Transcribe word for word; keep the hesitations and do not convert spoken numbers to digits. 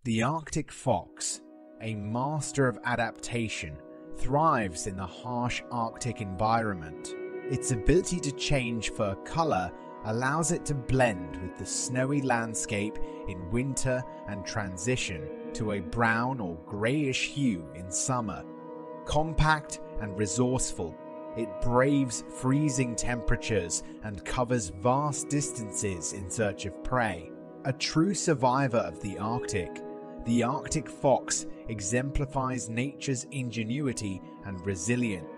The Arctic fox, a master of adaptation, thrives in the harsh Arctic environment. Its ability to change fur color allows it to blend with the snowy landscape in winter and transition to a brown or grayish hue in summer. Compact and resourceful, it braves freezing temperatures and covers vast distances in search of prey. A true survivor of the Arctic, the Arctic fox exemplifies nature's ingenuity and resilience.